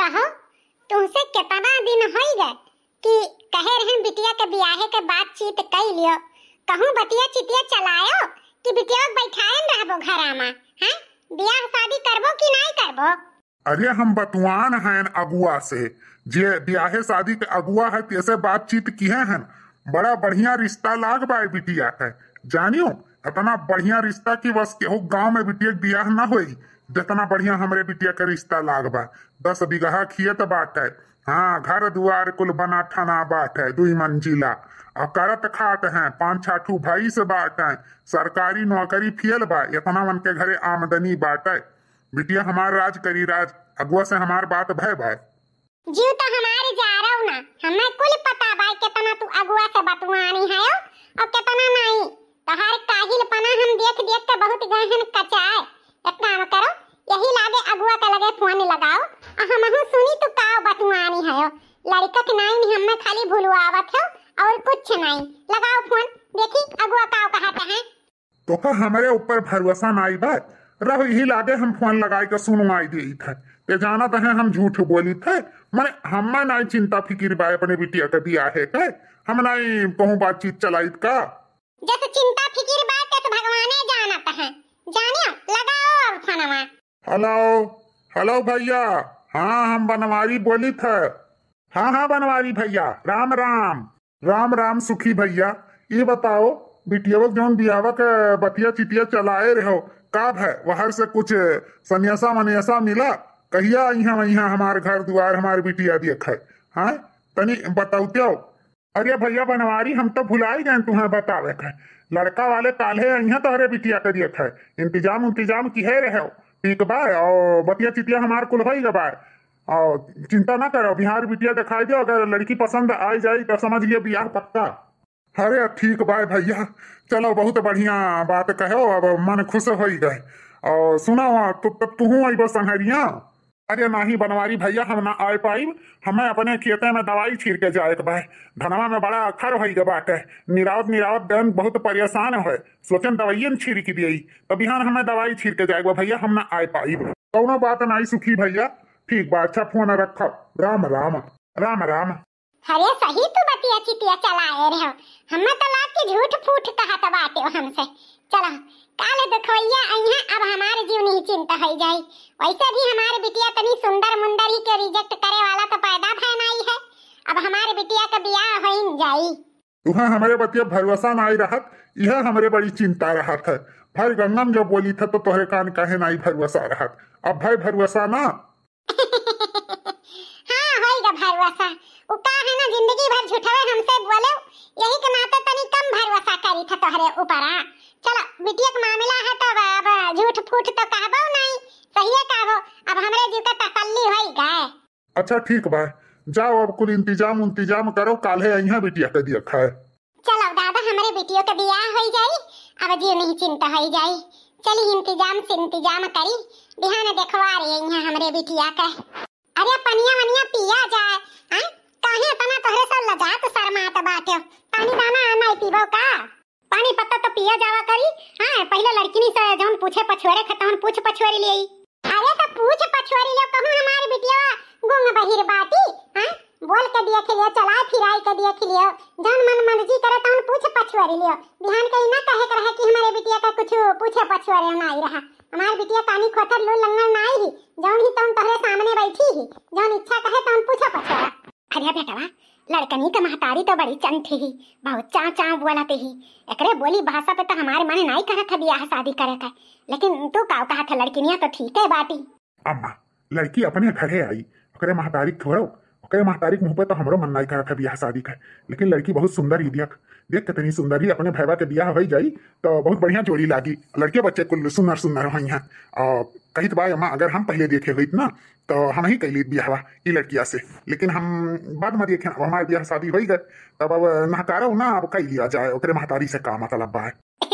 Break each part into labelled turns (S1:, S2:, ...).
S1: कहो तुमसे कितना दिन हो गए कि कहे रहे बिटिया के बियाहे के बातचीत कर लियो, कहूं बतिया चितिया चलायो कि बिटिया बैठाए रहबो घरा में। हैं बियाह शादी करबो कि नहीं करबो?
S2: अरे हम बतवान हैं अगुआ से, जे बियाहे शादी के अगुआ है तैसे बातचीत किए हैं। बड़ा बढ़िया रिश्ता लाग बा बिटिया है, जानियो इतना बढ़िया रिश्ता की बस केहू गांव में बिटिया बियाह ना होई जितना बढ़िया हमरे बिटिया के रिश्ता लाग बा। 10 बीघा खेत बाटे, हाँ घर दुआर कुल बना ठना बाटे, 2 मंजिला और करत खात हैं, 5-6 भाई से बाटे, सरकारी नौकरी फियल बा, इतना मन के घरे आमदनी बाटे। बिटिया हमार राज करी राज, अगुआ से हमार बात भय भाई
S1: जीव तो हमारे जा रहा ना, हमें कुल पता भाई कितना तू अगुआ से बतवानी है और कितना नहीं। तहार काहिल पना हम देख देख के बहुत गहन कचाए। एक काम करो, यही लागे अगुआ का लगे फोन लगाओ और हमहु सुनी तू का बतवानी है। लड़का के नहीं हमें खाली भुलवावत है और कुछ नहीं। लगाओ फोन, देखी अगुआ का कहता है।
S2: तो हमारे ऊपर भरोसा नहीं बा, रहो यही लागे हम फोन लगाए के सुनवाई दी थे। ते जाना तो है हम झूठ बोली थे, माने हमें नहीं चिंता फिक्र बा अपने बिटिया के बियाहे के, हम नहीं कहूँ बातचीत चलाई का।
S1: जैसे चिंता फिक्र बा तो भगवाने जानत है, जानियो लगाओ अब फोनवा।
S2: हेलो हेलो भैया, हाँ हम बनवारी बोली थे। हाँ बनवारी भैया, राम राम राम राम सुखी भैया। ये बताओ बिटिया जौन बियावा के बतिया चितिया चलाए रहो काब है, वहर से कुछ सन्यासा मनियासा मिला? कहिया यहाँ हमारे घर दुआर हमारे बिटिया देखे, हाँ तनी बताओते हो। अरे भैया बनवारी हम तो भुलाई गए तुम्हें बतावे के, लड़का वाले काले यहाँ तोहरे बिटिया के देखे, इंतजाम की है रहे ठीक बा, और बतिया चितिया हमार कुल हो गए, और चिंता ना करो बिहार बिटिया दिखाई दो, अगर लड़की पसंद आ जाए तो समझ लियो बियाह पक्का। अरे ठीक बा भैया, चलो बहुत बढ़िया बात कहो, अब मन खुश हो गए। और सुना तो तू आई बस संहरिया। अरे नहीं बनवारी भैया हम ना आ पाई, हमें अपने खेते में दवाई छीर के जाए के भाई, धनवा में बड़ा अखर हो गए बाटे, निरावत गन बहुत परेशान है, सोचन दवाइयन छीर की दी तो बिहान हमें दवाई छीर के जाएगा भैया, हम ना आ पाई। कौनो बात नहीं सुखी भैया, ठीक बा, अच्छा फोन रखो, राम राम राम राम।
S1: अरे सही तू बतिया चितिया चलाए रहे हो, हमें तो लाग के झूठ फूट कहत बाटे हो हमसे। चलो काले देखवैया अइहा, अब हमारे जीव नहीं चिंता हो जाई। वैसे भी हमारे बिटिया तनी सुंदर मुंदर ही के रिजेक्ट करे वाला तो पैदा भय नहीं है, अब हमारे बिटिया का बियाह हो जाई।
S2: तुहा हमारे बतिया भरोसा नहीं रहत, यह हमारे बड़ी चिंता रहत है। भाई गंगम जब बोली था तो तोहरे कान कहे नहीं भरोसा रहत, अब भाई भरोसा ना।
S1: हाँ होइगा भरोसा, वो का है ना जिंदगी भर झूठवे हमसे बोले, यही के नाते तनी कम भरोसा करी था तोहरे ऊपर। चलो बिटिया का मामला है तो अब झूठ फूट तो कहबो नहीं, सही है कहबो, अब हमरे जीव का तसल्ली होई गए।
S2: अच्छा ठीक बा, जाओ अब कुल इंतजाम करो, काले यहाँ बिटिया के दिया खाए।
S1: चलो दादा हमारे बिटियों का बियाह हो जाई, अब जीव नहीं चिंता हो जाई। चली इंतजाम करी, बिहान देखवा रही यहाँ हमरे बिटिया का। अरे पनिया वनिया पिया जाए, हैं काहे तना तोहरे सब लजात शर्मात बाटे, पानी दाना नहीं पीबो का? पानी पत्ता तो पिया जावा करी। हां पहले लड़की से जौन पूछे पछुआरे खतौन पूछ पछुआरी लेई। अरे तो पूछ पछुआरी ले कहूं हमारी बिटिया गुंग बहिर बाटी, हां बोल के दिया के लिए चलाए फिराई के दिया के लिए जौन मन मर्जी करे तौन पूछ पछुआरी लियो। बिहान कहीं ना कहे के रहे कि हमारे बिटिया का कुछ पूछे पछुआरे नहीं रहा, हमारी बिटिया कानी खोतर लो लंगड़ नहीं ही, जौन ही तौन तोहरे सामने बैठी ही, जौन इच्छा कहे तौन पूछो पछुआरा। अरे बेटवा लड़कनी का महतारी तो बड़ी चंठी ही, बहुत चाव बोलते ही, एकरे बोली भाषा पे तो हमारे मन नहीं करत था बियाह शादी करे का, लेकिन तू का कहा था लड़किनिया तो ठीक है बाटी।
S2: अम्मा लड़की अपने घरे आई, ओकरे महतारी छोड़ो, ओकरे महतारी के मुंह पे तो हमरो मन नहीं करत था बियाह शादी का, लेकिन लड़की बहुत सुंदर ही देख कितनी सुंदर ही, अपने भैया के बियाह हो जाई तो बहुत बढ़िया जोड़ी लागी, लड़के बच्चे कुल सुंदर हो यहाँ। और कही तो भाई अम्मा अगर हम पहले देखे हुई ना तो हम ही कैली बियाहवा ये लड़किया से, लेकिन हम बाद में देखे हमारे बियाह शादी हो गए तब अब नहकारा ना अब कई लिया जाए, ओकरे महतारी से का मतलब बा।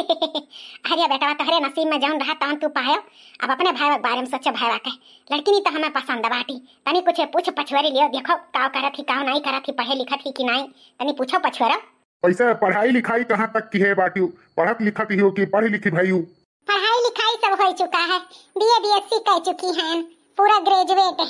S1: अरे बेटा तोहरे नसीब में जौन रहा तौन तू पायो, अब अपने भाई के बारे में सोचे भाई के, लड़की नहीं तो हमें पसंद बाटी, तनी कुछ पूछ पछुआरी लियो, देखो का करत ही का नहीं करत ही, पढ़े लिखत ही कि नहीं, तनी पूछो पछुआरा।
S2: वैसे पढ़ाई लिखाई कहाँ तक की है बाटी, पढ़त लिखत ही हो कि पढ़ी लिखी भाई?
S1: पढ़ाई लिखाई सब हो चुका है, बीए बीएससी कर चुकी हैं, पूरा ग्रेजुएट हैं।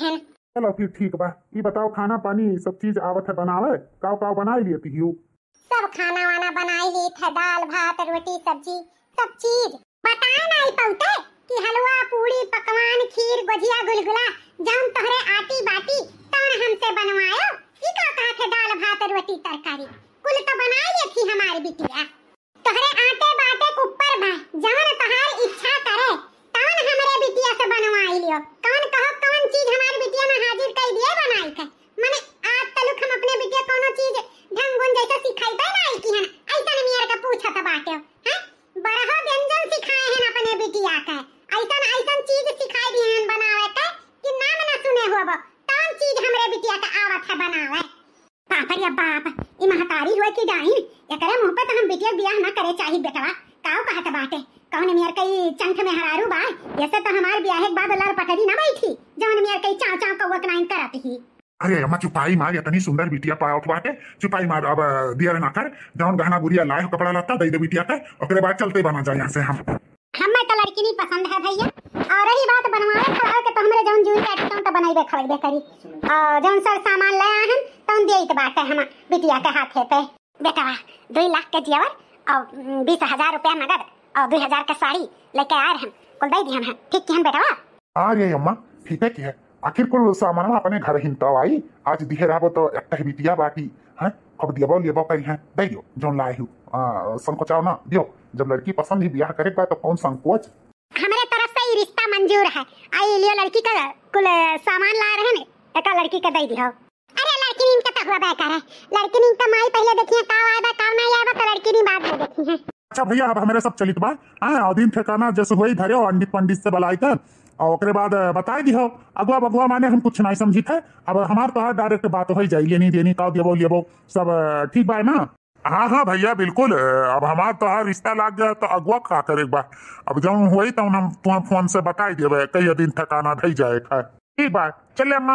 S2: चलो फिर ठीक बा। ये बताओ खाना पानी सब चीज आवत है बनावे? काव काव बनाई लेती हूँ।
S1: सब खाना वाना बनाई ली थे, दाल भात रोटी सब्जी सब चीज। बताए नहीं पौते कि हलवा पूरी पकवान खीर गुजिया गुलगुला जौन तोहरे आटी बाटी तौन हमसे बनवायो। ई का कहा थे दाल भात रोटी तरकारी कुल तो बनाई ले थी हमारी बिटिया। तोहरे आटे बाटे के ऊपर बा जौन तोहार इच्छा करे तौन हमरे बिटिया से बनवाई लियो। कौन कहो कौन चीज हमारी बिटिया में हाजिर कर दिए बनाई के। माने आज तलुक हम अपने बिटिया कोनो चीज ढंग गुण जैसा सिखाई पे नहीं की हन ऐसा मेरे का पूछत बाटे हैं। बरहो व्यंजन सिखाए हैं अपने बिटिया के, ऐसा ऐसा चीज सिखाई दी हैं बनावे के कि नाम ना सुने होबो कौन चीज हमरे बिटिया के आवत है बनावे। बाप रे बाप, ई महतारी होए की डाइन एकरे मुंह पे तो हम बिटिया बियाह ना करे चाही बेटवा। काऊ कहत बाटे कौन मेर कई चंठ में हरारू बा जैसे तो हमार बियाह के बाद लड़ पटरी ना बैठी जौन मेर कई चाव चाव कौवत नाइन करत ही।
S2: अरे अम्मा चुपाई मार, इतनी सुंदर बिटिया पाओ बाटे, चुपाई मार। अब दिया ना कर, जौन गहना गुड़िया लाए हो कपड़ा लत्ता दे दे बिटिया के, ओकरे बाद चलते बना जाए यहाँ से हम।
S1: हमें तो लड़की नहीं पसंद है भैया। और रही बात बनवाए खड़ा के तो हमरे जौन जुई काटी तौन तो बनाइबे खरीदे करी और जौन सब सामान ले आए हम तौन देइत बाटे हम बिटिया के हाथे पे। बेटा 2 लाख के जेवर और 20,000 रुपया नगद और 2,000 का साड़ी लेके आए हम कुल दे दी हम। ठीक की हम बेटा?
S2: अरे अम्मा ठीक है की है, आखिर कुल सामान अपने घर हिंता आई आज दिहे रहबो तो एक बिटिया बाटी हैं कब दियबो लेबो करी हैं दे दियो जौन लाए हो। संकोचाओ ना दियो, जब लड़की पसंद ही ब्याह करे तो कौन संकोच।
S1: हमारे तरफ से ये रिश्ता मंजूर है। आई लियो लड़की का कुल सामान ला रहे हैं एक लड़की का दे दियो। अरे लड़की नीम का तो हुआ बेकार है, लड़की नीम का माई पहले देखिए का आएबा का नहीं आएबा तो लड़की नी बाद में देखी है।
S2: अच्छा भैया अब हमारे सब चलित बा और दिन ठिकाना जैसे हुई धरे पंडित से बुलाई कर और ओकरे बाद बताई दिहो। अगुआ बगुआ माने हम कुछ नहीं समझी थे, अब हमार तो डायरेक्ट बात हो जाए लेनी देनी का देबो लेबो सब ठीक बा ना। हाँ हाँ भैया बिल्कुल, अब हमार तो रिश्ता लाग गया तो अगुआ का करे बा। अब जब हुई तो हम तुम्हें फोन से बताई देवे कई दिन ठिकाना धई जाए ठीक बा। चले अम्मा।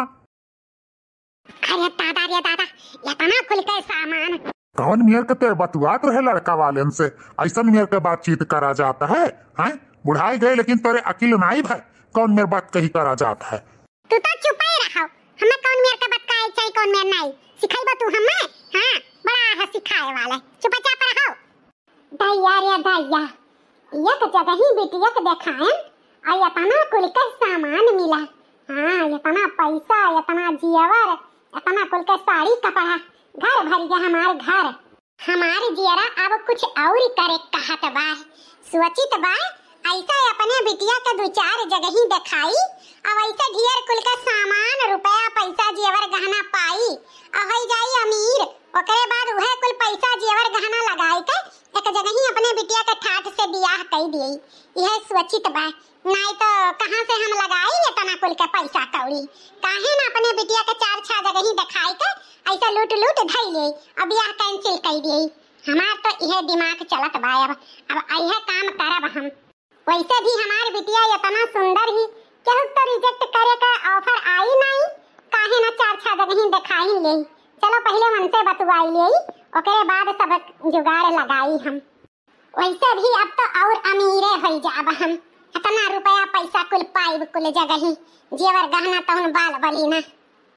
S1: अरे दादा रे दादा इतना खुल के सामान
S2: कौन मेयर के बतुआत रहे लड़का वाले से, ऐसा मेयर के बातचीत करा जाता है हैं? बुढ़ाई गए लेकिन तोरे अकिल नहीं है, कौन मेरे बात कही करा जाता है।
S1: तू तो चुप ही रहो, हमें कौन मेयर के बात काहे चाहिए कौन मेयर नहीं सिखाई बा तू हमें। हां बड़ा है सिखाए वाला, चुपचाप रहो। दैया रे दैया ये तो जगह ही बिटिया के देखाएं आ इतना कुल के सामान मिला। हां इतना पैसा इतना जेवर इतना कुल के साड़ी कपड़ा घर भर गया हमारे जियरा अब कुछ और करे कहत बा सोचित बा ऐसा अपने बिटिया के 2-4 जगह ही दिखाई अब ऐसा ढेर कुल का सामान रुपया पैसा जेवर गहना पाई अब हो जाई अमीर। ओकरे बाद वह कुल पैसा जेवर गहना लगाई के एक जगह ही अपने बिटिया के ठाठ से बियाह कर दिए। यह सोचित बा नहीं तो कहां से हम लगाई इतना कुल के पैसा कौड़ी, काहे ना अपने बिटिया के 4-6 जगह ही दिखाई के ऐसा लूट धई ले अब बियाह कैंसिल कर दिए। हमार तो यह दिमाग चलत बा अब यह काम करब हम। वैसे भी हमार बिटिया इतना सुंदर ही केहू तो रिजेक्ट करे का ऑफर आई नहीं, काहे ना 4-6 जगह ही दिखाई ले। चलो पहले मन से बतवाई ले ओकरे बाद सब जुगाड़ लगाई हम। वैसे भी अब तो और अमीरे हो जाब हम, इतना रुपया पैसा कुल पाइब कुल जगह ही जेवर गहना तो बाल बली ना।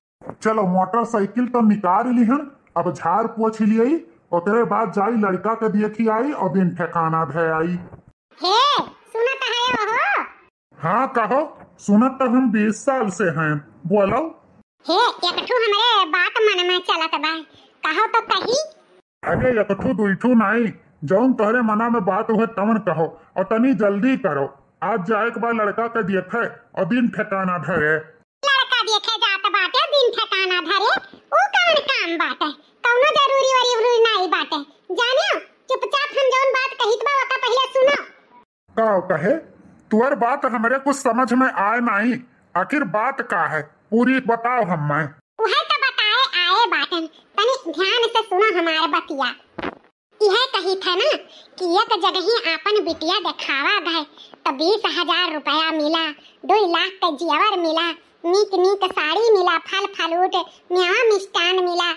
S2: चलो मोटरसाइकिल तो निकाल ली हन, अब झाड़ पोछ लिये ओकरे बाद जाई लड़का के देखी आई और दिन ठिकाना धे आई।
S1: हे सुनत है हो?
S2: हाँ कहो, सुनत तो हम 20 साल से हैं, बोलो।
S1: हे एकठू हमरे बात मन में चलत बा, कहो तो कही।
S2: अरे एकठू दुईठू नहीं, जौन तोहरे मना में बात हुए तवन कहो और तनी जल्दी करो। आज जाए के बाद लड़का के देखे और दिन ठिकाना धरे।
S1: लड़का देखे जात बाटे दिन ठिकाना धरे ऊ कौन काम बाटे, कौनो जरूरी वरी नहीं बाटे। जानियो चुपचाप हम जौन बात कहित बा ओका पहले सुनो।
S2: का कहे तुअर बात हमरे कुछ समझ में आए नहीं, आखिर बात का है पूरी बताओ हमें।
S1: उहे तो बताए आए बाटन, तनी ध्यान से सुनो हमारे बतिया। यह कही था ना कि एक जगह ही आपन बिटिया दिखावा गए तो 20,000 रुपया मिला, 2 लाख का जेवर मिला, नीक साड़ी मिला, फल फलूट मेवा मिष्टान मिला।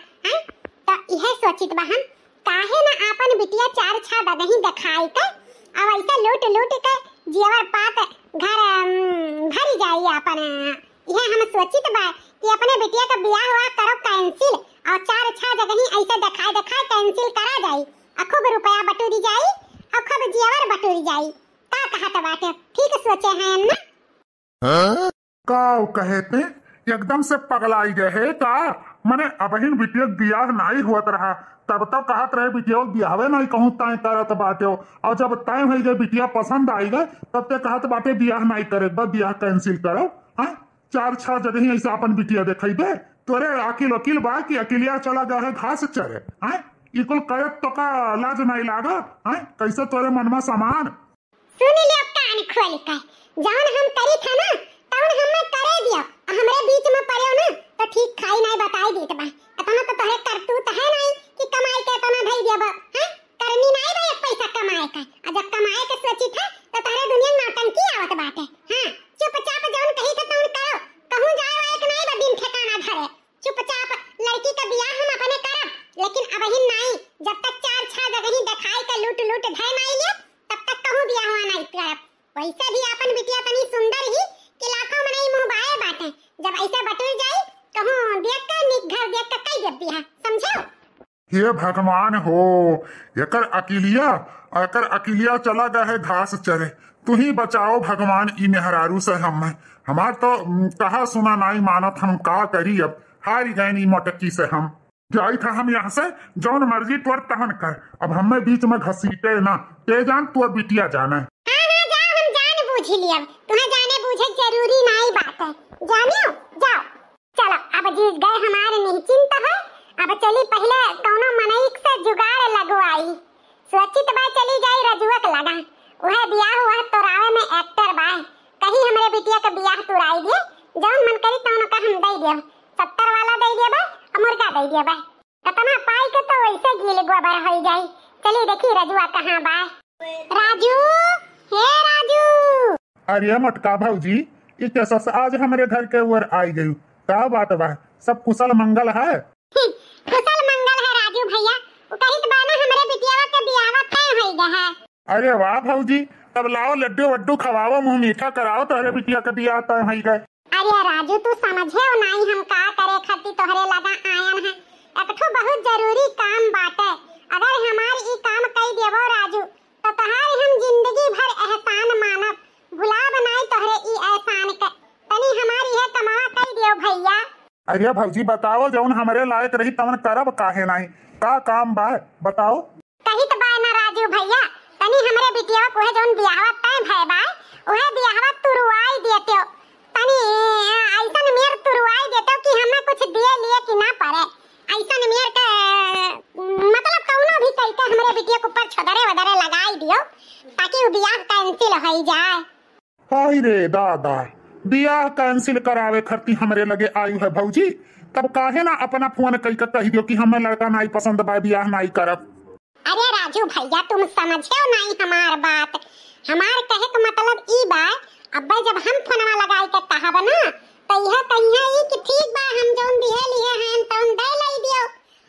S1: तो यह सोचित बा हम काहे ना आपन बिटिया 4-6 जगह ही दिखाई के अब ऐसा लूट के जेवर पात घर भरी जाई अपन यह हम सोचित बा कि अपने बिटिया का बियाह हुआ करो कैंसिल और 4-6 जगह ही ऐसे दिखाए दिखाए कैंसिल करा जाई और खूब रुपया बटोरी जाई और खूब जेवर बटोरी जाई। का कहत बाटे ठीक सोचे हैं ना?
S2: का कहते एकदम से पगलाई गए है का मने अबहिन बिटिया बियाह नहीं हुआ रहा तब तो कहत रहे बिटिया बियाहवे नहीं कहूँ तय करत बाटे और जब तय हो गए बिटिया पसंद आई गए तब ते कहत बाटे बियाह नहीं करे बस बियाह कैंसिल करो। हाँ 4-6 जगह ही ऐसा अपन बिटिया देखई दे तोरे अकील वकील बा कि अकेलिया चला गया है घास चरे। हाँ ये कुल करत तो का लाज नहीं लागा। हाँ कैसे तोरे मन में समान
S1: सुन लियो कान खोल कर जौन हम करी था ना तौन हम करे दियो हमरे बीच में पड़ियो ना तो ठीक खाई नहीं बताई देत बा इतना तो तोहरे करतूत है नहीं कि कमाई के इतना धई देबा। हां करनी नहीं बा एक पैसा कमाए का और जब कमाए के सोची था तो तोहरे दुनिया नौटंकी आवत बाटे। हां चुपचाप जौन कही था तौन करो कहूं जाए एक नहीं बा दिन ठिकाना धरे चुपचाप लड़की का बियाह हम अपने करब लेकिन अबही नहीं जब तक 4-6 जगह ही दिखाई का लूट लूट धय नहीं ले तब तक कहूं बियाह हुआ नहीं करब। वैसे भी अपन बिटिया तनी सुंदर ही कि लाखों में नहीं मुंह बाए बाटे जब ऐसे बटुर जाई कहूं देख कर निक घर देख कर कई देब बियाह समझो।
S2: हे भगवान हो एकर अकिलिया चला गया है घास चरे तू ही बचाओ भगवान ई मेहरारू से हमार तो कहा सुना नहीं मानत हम का करी अब हारी गए नी मोटकी से हम जाई था हम यहाँ से जौन मर्जी तोर तहन कर अब हमें बीच में घसीटे ना ते जान तोर बिटिया जाना है।
S1: हाँ जाओ हम जान बूझ लिया तुम्हें जाने बूझे जरूरी नहीं बात है जानियो जाओ चलो अब जीत गए हमारे निश्चिंत है। अब चली पहले कौनो मनईक से जुगाड़ लगवाई सुरक्षित बा चली जाई रजुआ के लगा वह बियाह हुआ तोरावे में एक्टर बा कहीं हमरे बिटिया का बियाह तुराई दे जौन मन करी तौन का हम दई देब 70 वाला दई देब और मुर्गा दई देब कतना पाई के तो वैसे गिल गोबर हो जाई। चली देखी रजुआ कहां बा। राजू हे राजू
S2: अरे मटका भौजी ये कैसा आज हमारे घर के ऊपर आई गई का बात बा सब कुशल मंगल है?
S1: कुशल मंगल है राजू भैया वो कहित बाना हमरे बिटियावा के बियाहवा तय होई गया है।
S2: अरे वाह भौजी तब लाओ लड्डू वड्डू खवाओ मुंह मीठा कराओ तोहरे बिटिया के बियाह तय होई गए।
S1: अरे राजू तू समझे नहीं हम का करे खातिर तोहरे लगा आयन है एक ठो बहुत जरूरी काम बाटे अगर हमार ई काम कई देबो राजू तो तहार हम जिंदगी भर एहसान मानब भुला बनाई तोहरे ई एहसान के तनी हमार यह कमावा कई दियो भैया।
S2: अरे भौजी बताओ जौन हमारे लायक रही तवन करब काहे नहीं का काम बा बताओ।
S1: कहित बा ना राजू भैया तनी हमरे बिटिया को है जौन बियाहवा तय भय बा ओहे बियाहवा तुरवाई देते तनी ऐसन मेर तुरवाई देते कि हमें कुछ दिए लिए कि ना पड़े ऐसन मेर के मतलब कौनो भी तरीके हमरे बिटिया के ऊपर छदरे वदरे लगाई दियो ताकि वो बियाह कैंसिल हो जाए।
S2: हाय रे दादा बियाह कैंसिल करावे खरती हमरे लगे आई है भौजी तब काहे ना अपना फोन कह दियो कि हमें लड़का नहीं पसंद बा बियाह नहीं करब।
S1: अरे राजू भैया तुम समझे नहीं हमार बात हमार कहे का मतलब ई बा अब्बा जब हम फोनवा लगाई के कहब ना तो यह कहिया ई कि ठीक बा हम जोन दिए लिए हैं तौन दे लई दियो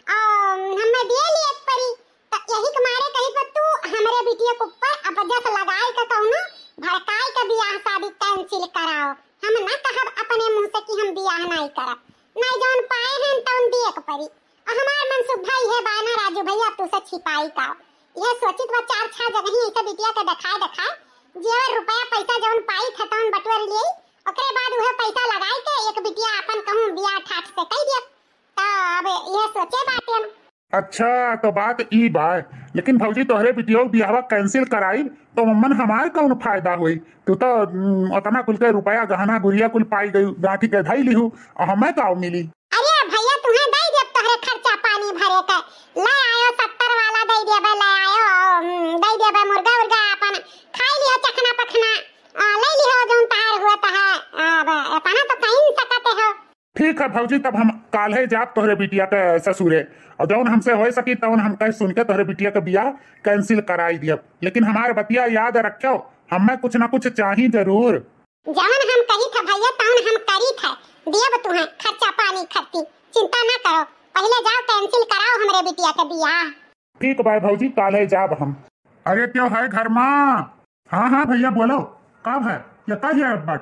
S1: हमें दिए लिए परी तो यही के मारे कही पर तू हमरे बिटिया के ऊपर अब जस लगाई के कहू ना भड़काई के बियाह शादी कैंसिल कराओ हम ना कहब अपने मुंह से कि हम बियाह नहीं करब नहीं जोन पाए हैं तौन दिए के परी और हमार मनसुख भाई है बाना राजू भैया तू से छिपाई का यह सोचित बा 4-6 जगह ही ऐसा बिटिया के दिखाए जेवर रुपया पैसा जौन पाई खतौन बटवर लिए ओकरे बाद वह पैसा लगाई के एक बिटिया अपन कहूं बियाह ठाठ से कई दिया तो अब यह सोचे बाटे हम।
S2: अच्छा तो बात ई बा लेकिन भौजी तोहरे बिटिया बियाहवा कैंसिल कराई तो मम्मन हमार कौन फायदा हुई तू तो उतना कुल के रुपया गहना गुड़िया कुल पाई गई गांठी के धई लिहू और हमें का मिली।
S1: अरे भैया तुम्हें दई देब तोहरे खर्चा पानी भरे के ले आयो 70 वाला दई देब ले आयो दई देब मुर्गा उर्गा अपन खाई लियो चखना पखना ले लियो जोन तहार हुआ तहा अब अपना तो कहीं सकते हो।
S2: ठीक है भौजी तब हम काल है जाब तोहरे बिटिया के ससुरे और जौन हमसे हो सकी तौन हम कह सुन के तोहरे बिटिया के बियाह कैंसिल कराई दियब लेकिन हमारे बतिया याद रखो हमें कुछ ना कुछ चाहिए जरूर
S1: जौन हम कही था भैया तौन हम करी था देब तुम्हें खर्चा पानी खर्ची चिंता ना करो पहले जाओ कैंसिल कराओ हमरे बिटिया के बियाह।
S2: ठीक बाय भौजी काल है जाब हम। अरे क्यों है घर माँ? हाँ हाँ भैया बोलो कब है या कल है बाटो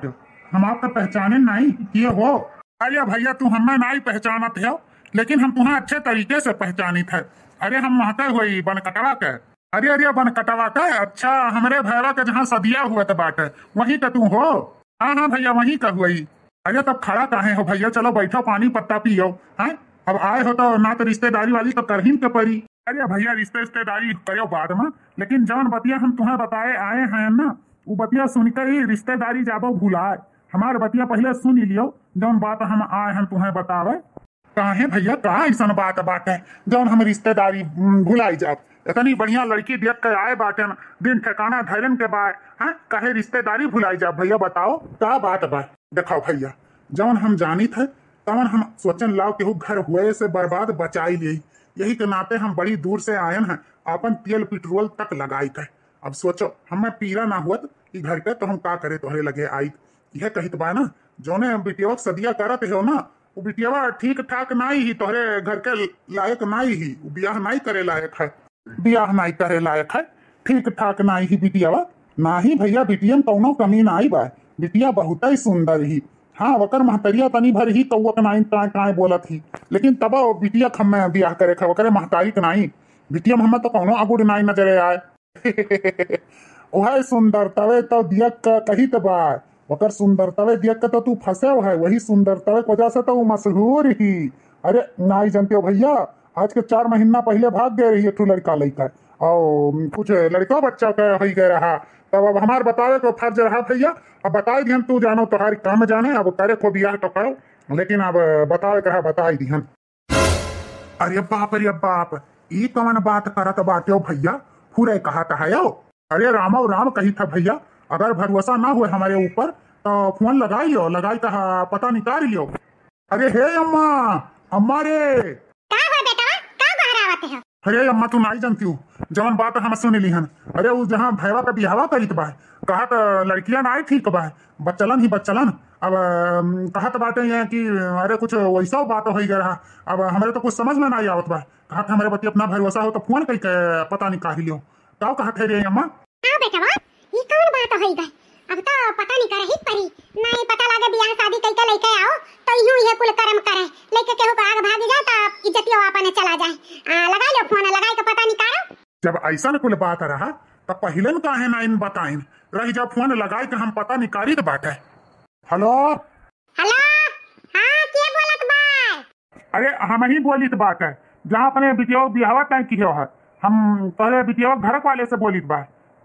S2: हम आपका पहचाने नहीं किए हो। अरे भैया तू हमें नहीं पहचानत हो, लेकिन हम तुम्हें अच्छे तरीके से पहचानी थे। अरे हम महते हुई बनकटवा के। अरे बनकटवा का, अच्छा हमारे भैया के जहाँ सदिया हुआ था बाटे वहीं का तू हो। हाँ हाँ भैया वहीं का हुई। अरे तब खड़ा काहे हो भैया, चलो बैठो पानी पत्ता पियो। हैं अब आए हो तो ना तो रिश्तेदारी वाली तो करहीन के परी। अरे भैया रिश्तेदारी करो बाद में, लेकिन जौन बतिया हम तुम्हें बताए आए हैं ना, वो बतिया सुनकर ही रिश्तेदारी जाबो भुलाए। हमारे बतिया पहले सुन लियो, जौन बात हम आए हैं तुम्हें बतावे। काहे भैया का ऐसा बात है जौन हम रिश्तेदारी भुलाई जाब। इतनी बढ़िया लड़की देख कर आए बाटे, दिन ठिकाना धैर्य के बाद हैं कहे रिश्तेदारी भुलाई जाब। भैया बताओ क्या बात बा। देखो भैया जौन हम जानी थे तवन हम सोचन लाओ केहू घर हुए से बर्बाद बचाई ली, यही के नाते हम बड़ी दूर से आए हैं अपन तेल पेट्रोल तक लगाई के। अब सोचो हमें पीरा ना हुआ कि घर पे तो हम का करे तोहरे लगे आई। यह कहित बा ना जोने बिटिया सदिया करत हो ना, वो बिटिया ठीक ठाक नहीं ही, तोहरे घर के लायक नहीं ही, ब्याह नहीं करे लायक है। ब्याह नहीं करे लायक है, ठीक ठाक नहीं ही बिटिया ना ही भैया। बिटिया में कौनो कमी नहीं बा, बिटिया बहुत ही सुंदर ही। हाँ वकर महतरिया तनी भर ही कौक नाई काय बोलत ही, लेकिन तब बिटिया खम्मे ब्याह करे खे वकरे महतारी के नाई। बिटिया में हमें तो कौनो अगुड़ नाई नजरे आए। वह सुंदर तवे तो दियक का कही तो बा, वकर सुंदर तवे दियक का तो तू फंसे है, वही सुंदर तवे वजह से तो मशहूर ही। अरे नाई जानते हो भैया, आज के 4 महीना पहले भाग गए रही एक लड़का लड़का और कुछ लड़का बच्चा का हो गया रहा। तब अब हमारे बतावे को फर्ज रहा भैया। अब बताई दिहन, तू जानो तुम्हारी काम जाने, अब करे को बियाह तो करो, लेकिन अब बतावे कहा बताई दिहन। अरे बाप ई कौन बात करत बाटे भैया, पूरे कहा था यो। अरे रामो राम कही था भैया, अगर भरोसा ना हुए हमारे ऊपर तो फोन लगाइयो, लगाई कहा पता निकाल लियो। अरे हे अम्मा, अम्मा रे। अरे अम्मा तू नहीं जानती हूँ जवन बात हम सुन ली हन। अरे वो जहाँ भैया का बिहावा करीत बा, कहा तो लड़कियां ना ठीक बा, बच्चलन ही बच्चलन। अब कहा तो बातें ये कि अरे कुछ वैसा बात हो गया रहा। अब हमारे तो कुछ समझ में नहीं आवत बा। कहा था हमारे बच्चे अपना भरोसा हो तो फोन करके पता निकाल लियो। क्या कहा थे रे अम्मा?
S1: हाँ बेटा ये कौन बात हो गई, अब तो पता नहीं करे ही परी। नहीं पता लगे बियाह शादी कइके लेके आओ तो यूं ये कुल कर्म करे, लेके केहू को आग भाग जाए तो इज्जतियो आपने चला जाए। लगा लो फोन, लगाई के पता निकालो।
S2: जब ऐसा कुल बात रहा तो पहले काहे ना इन बताइन रही, जब फोन लगाई के हम पता निकाली तो बात है। हेलो
S1: हेलो, हाँ के बोलत बा?
S2: अरे हम ही बोली तो बात है, जहाँ अपने बिटिया बिहावा तय किया है, हम पहले बिटिया घर वाले से बोली बा।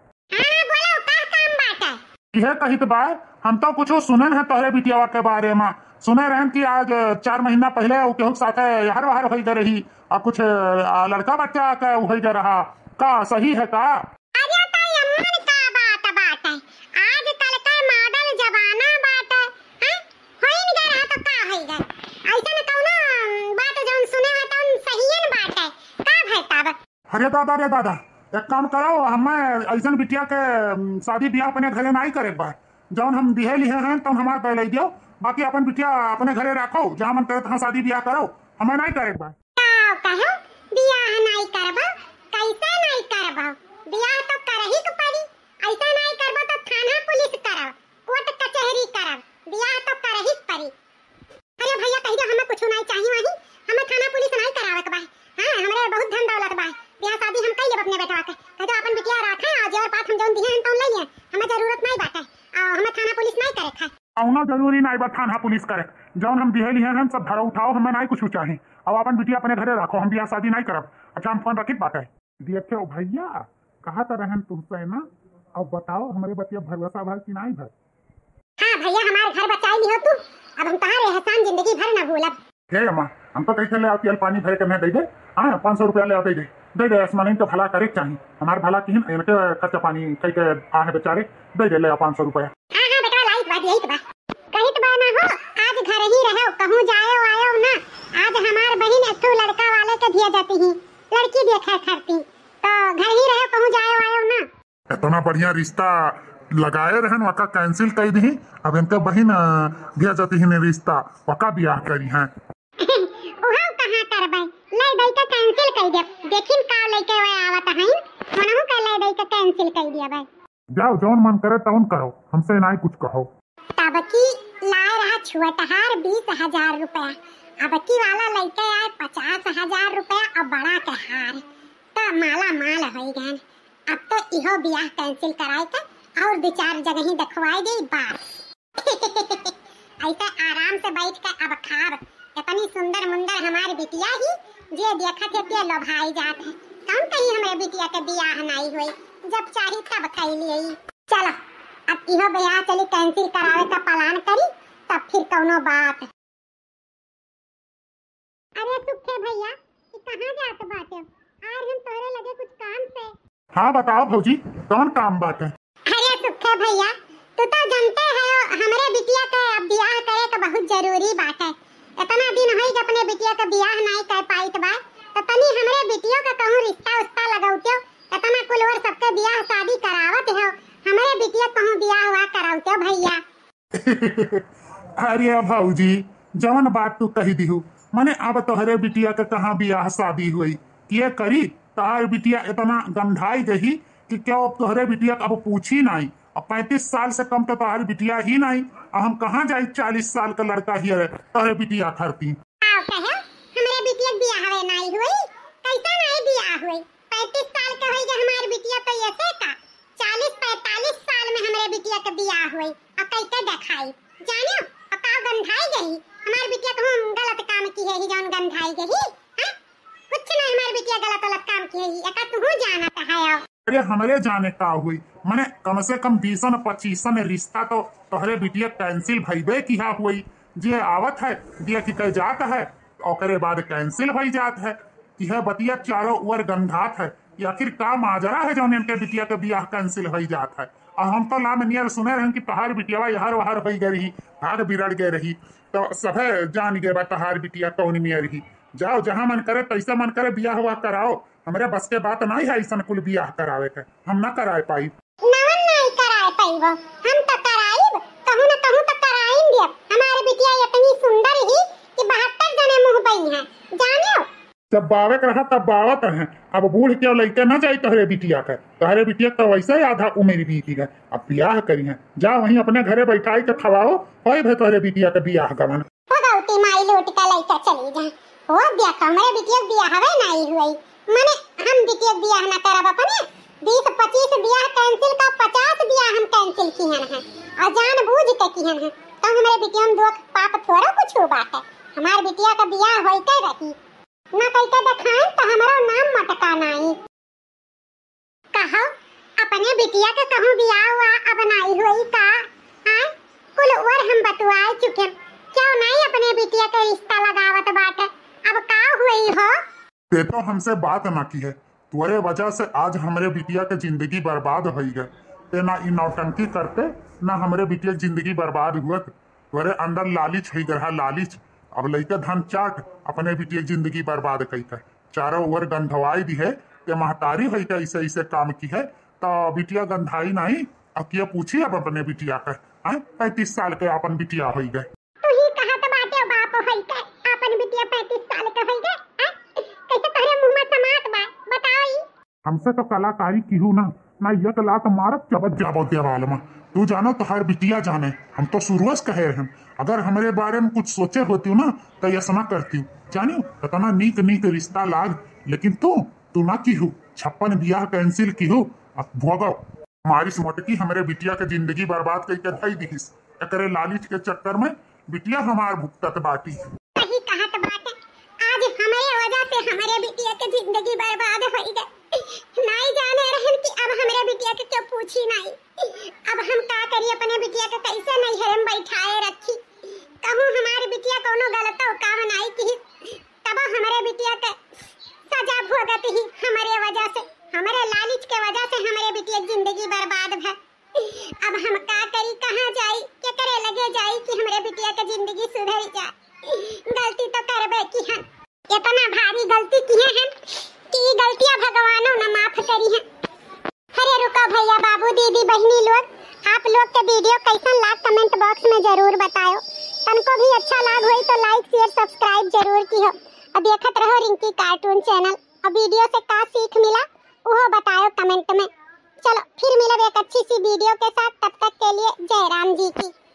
S2: यह कही तो बा, हम तो कुछ सुनन है तोहरे बिटिया के बारे में। सुने रहे कि आज 4 महीना पहले केहू साथे यार वार हो गई रही और कुछ लड़का बच्चा का हो गया रहा। का सही है का?
S1: अरे तो यमन का बात है, आज कल का मॉडल जमाना बात है। होई नहीं रहा तो का होई गए, ऐसा न कौनो बात जोन सुने है तो सही है बात है का भरताब।
S2: अरे दादा एक काम करो, हमें ऐसा बिटिया के शादी ब्याह अपने घरे नहीं करे बा। जौन हम दिहे लिए हैं तो हमारे पहले दियो, बाकी अपन बिटिया अपने घरे रखो, जहाँ मन करे तहाँ शादी ब्याह करो, हमें नहीं करे बा।
S1: कहो बियाह नहीं करबा, कैसे नहीं करबा? बियाह तो करही के पड़ी, ऐसा नहीं करबा तो थाना पुलिस करब, कोर्ट कचहरी करब, बियाह तो करही के पड़ी। अरे भैया कह दो हमें कुछ नहीं चाहिए, वही हमें थाना पुलिस नहीं करावे के बा। हां हमरे बहुत धन दौलत बा, बियाह शादी हम कई लेब अपने बेटवा के। कह दो अपन बिटिया रखे आज और पात हम जोन दिए हैं तौन लइए, हमें जरूरत नहीं बाटे और हमें थाना पुलिस नहीं करे था।
S2: औना जरूरी नहीं बा थाना पुलिस करे, जौन हम दिहे लिए हैं सब धरा उठाओ, हमें नहीं कुछ चाहिए। अब अपन बिटिया अपने घरे रखो, हम बियाह शादी नहीं करब। अच्छा हम फोन रखित बाटे। देखो भैया कहा तो रहन तुमसे ना, अब बताओ हमारे बच्चे भरोसा भर की नहीं भर?
S1: हां भैया हमारे घर बचाई लियो तू, अब हम तुम्हारे एहसान जिंदगी भर न भूलब।
S2: हे अम्मा हम तो कैसे ले आती पानी भर के मैं दे दे। हाँ 500 रुपया ले आते दे आसमान तो भला करे चाहिए, हमारे भला की इनके खर्चा पानी कई के आने बेचारे दे ले 500 रुपया।
S1: हां हां बेटा लाइट बात यही तो बा, कहीं तो बा ना हो आज घर ही रहो, कहूं जायो आयो ना। आज हमार बहन एक लड़का वाले के दिया जाती ही, लड़की देखा करती तो घर ही रहो, कहूं जायो आयो ना।
S2: इतना बढ़िया रिश्ता लगाए रहन वका कैंसिल कर दी, अब इनका बहन दिया जाती है रिश्ता वका ब्याह करी है।
S1: ओहां कहां करबै, ले दई के कैंसिल कर दे, देखिन का लेके वे आवत हई, मनहु के ले दई के कैंसिल कर दिया भाई।
S2: जाओ जौन मन करे तौन करो, हमसे नहीं कुछ कहो।
S1: अब की लाए रहा छुअटहार 20,000 रुपया, अब की वाला लइके आए 50,000 रुपया और बड़ा के हार, तो माला माल हो गए। अब तो इहो ब्याह कैंसिल कराए के और 2-4 जगह ही दिखवाई गई बस। ऐसा आराम से बैठ कर अब खाब, इतनी सुंदर मुंदर हमारी बिटिया ही जे देखा थे ते लोभाई जात है। कौन कहीं हमारे बिटिया के ब्याह नहीं हुई, जब चाही तब खैली। चलो अब इहो ब्याह चली कैंसिल करावे का प्लान करी, तब फिर कौनो बात। अरे सुखे भैया कहाँ जात बाटे? आज हम तोरे लगे कुछ काम से।
S2: हाँ बताओ भौजी, कौन काम बात है?
S1: अरे सुखे भैया तू तो जानते है हमारे बिटिया का ब्याह करे का बहुत जरूरी बात है। इतना दिन होई कि अपने बिटिया का ब्याह नहीं कर पाईत बा, तो तनी हमारे बिटियों का कहूं रिश्ता उस्ता लगाउतियो, इतना कुल और सबके ब्याह शादी करावत हो, हमारे बिटिया कहूं ब्याह हुआ कराउतियो भैया।
S2: अरे भौजी जवन बात तू कही दिहू, माने अब तोहरे बिटिया के कहाँ ब्याह शादी हुई, ये करी तोहर बिटिया इतना गंधाई गई कि क्या अब तोहरे बिटिया अब पूछी नहीं। और 35 साल से कम तो तोहर बिटिया ही नहीं, और हम कहाँ जाए 40 साल का लड़का ही तोहरे बिटिया खरती।
S1: हमारे बिटिया ब्याह नहीं हुई, कैसा नहीं ब्याह हुई? 35 साल के होई के हमारी बिटिया तो ऐसे का 40-45 साल में हमारे बिटिया के ब्याह हुई, और कैसे दिखाई जानियो और का गंधाई गई। हमारी बिटिया कहूं गलत काम की है ही जौन गंधाई गई। हां कुछ नहीं, हमारी बिटिया गलत काम की है ही, एका तू जाना है।
S2: अरे हमारे जाने का हुई, माने कम से कम 20-25 रिश्ता तो तोहरे बिटिया कैंसिल भइबे किया हुई। जे आवत है दिया की कह जात है और बाद कैंसिल भई जात है। यह बतिया चारों ओर गंधात है, आखिर का माजरा है जौन इनके बिटिया के ब्याह कैंसिल भई जात है। और हम तो लाम नियर सुने रहे कि तहार बिटिया यहर वहर भई गई रही, भाग बिगड़ गए रही, तो सभे जान गए बा तहार बिटिया कौन में रही। जाओ जहाँ मन करे तैसा मन करे ब्याह हुआ कराओ, हमारे बस के बात नहीं है ऐसा कुल ब्याह करावे के, हम ना कराए पाई।
S1: नवन नहीं कराए पाईबो, हम तो कराइब, कहूं ना कहूं तो कराइब। हमारे बिटिया इतनी सुंदर ही कि 72 जने मुंह बई हैं, जानियो।
S2: जब बावे रहा तब बावत है, अब बूढ़ के लइके ना जाई तोहरे बिटिया के, तोहरे बिटिया तो वैसे ही आधा उम्र बीत गए, अब ब्याह करी है। जा वहीं अपने घरे बैठाई के खवाओ, होय भे तोहरे बिटिया के ब्याह गवन।
S1: भगवती माई लूट के लइका चली जा, हो ब्याह हमारे बिटिया ब्याह हवे नहीं हुई, माने हम बिटिया ब्याह ना करब अपने 20-25 ब्याह कैंसिल का 50 ब्याह हम कैंसिल किहन है, और जान बूझ के किहन है। तो हमारे बिटिया में दुख पाप थोड़ा कुछ हो बात है, हमार बिटिया का ब्याह होई के रही ना कइके दिखाएं तो हमारा नाम मटका नहीं। कहो अपने बिटिया के कहूं ब्याह हुआ अब नहीं हुई का? हां कुल और हम बतवाए चुके, क्यों नहीं अपने बिटिया का रिश्ता लगावत बाटे, अब का हुई हो?
S2: ते तो हमसे बात ना की है, तुम्हारे वजह से आज हमारे बिटिया के जिंदगी बर्बाद हो गए। ते ना इ नौटंकी करते ना हमारे बिटिया जिंदगी बर्बाद हुआ। तुम्हारे अंदर लालिच है ग्रह लालिच, अब लइका धन चाट अपने बिटिया जिंदगी बर्बाद कई कर चारों ओर गंधवाई दी है। ते महतारी है क्या ऐसे ऐसे काम की है, तो बिटिया गंधाई नहीं। अब क्या पूछी अब अपने बिटिया का 35 साल के अपन बिटिया हो गए।
S1: तू ही कहा तो बाटे बाप होई के अपन बिटिया 35 साल के होई गए, कैसे तोरे मुंह में समात बा बताई।
S2: हमसे तो कलाकारी की हूं ना ये कला तो मारत जबत जाबो देवाल में। तू जानो तो हर बिटिया जाने, हम तो शुरुआत कहे हैं, अगर हमारे बारे में कुछ सोचे होती हूँ ना तो ये सना करती हूँ। जानियो इतना नीक नीक रिश्ता लाग, लेकिन तू ना की हूँ 56 ब्याह कैंसिल की हूँ। अब भोगो मारिस मोटकी हमारे बिटिया के जिंदगी बर्बाद करके धई दिहिस, एकरे लालिच के चक्कर में बिटिया हमार भुगतत बाटी।
S1: सही कहा तो बात है, आज हमारे वजह से हमारे बिटिया के जिंदगी बर्बाद हो गई। नहीं जाने रहन कि अब हमारे बिटिया के क्यों पूछी नहीं, अब हम का करिए अपने बिटिया के कैसे नहीं हरम बैठाए रखी। कहूं हमारी बिटिया कोनो गलत काम नहीं की, तब हमारे बिटिया के सजा भोगत ही हमारे वजह से, हमारे लालिच के वजह से हमारे बिटिया की जिंदगी बर्बाद है। अब हम का करी, कहां जाई, क्या करे लगे जाई कि हमारे बिटिया की जिंदगी सुधर जाए। गलती तो करबे की है, इतना भारी गलती की है कि गलतियां भगवानों ने माफ करी है। अरे रुको भैया बाबू दीदी बहनी लोग, आप लोग के वीडियो कैसन लाग कमेंट बॉक्स में जरूर बताओ। तनको भी अच्छा लाग होई तो लाइक शेयर सब्सक्राइब जरूर कियो। अब देखत रहो रिंकी कार्टून चैनल, और वीडियो से का सीख मिला वो बताओ कमेंट में। चलो फिर मिलब एक अच्छी सी वीडियो के साथ, तब तक के लिए जय राम जी की।